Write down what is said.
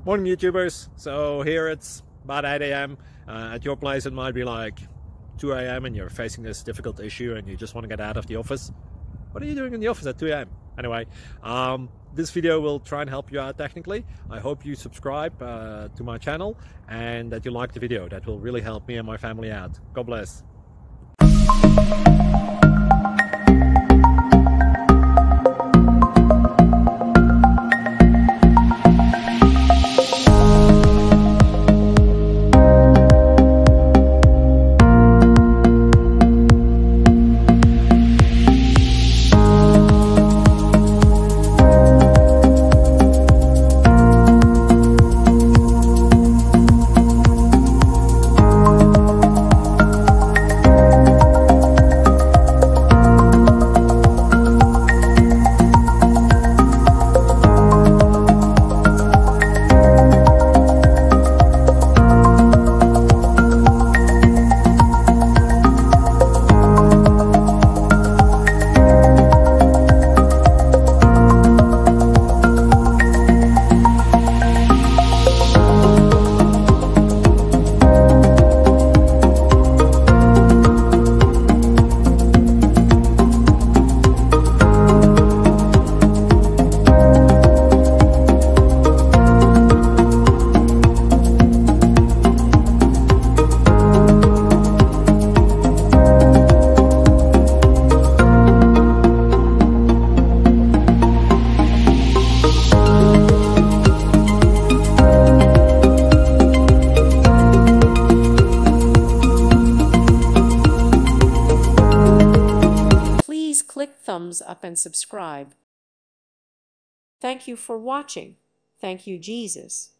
Morning YouTubers. So here it's about 8 a.m. At your place it might be like 2 a.m. and you're facing this difficult issue and you just want to get out of the office. What are you doing in the office at 2 a.m.? Anyway, this video will try and help you out technically. I hope you subscribe to my channel and that you like the video. That will really help me and my family out. God bless. Click thumbs up and subscribe. Thank you for watching. Thank you, Jesus.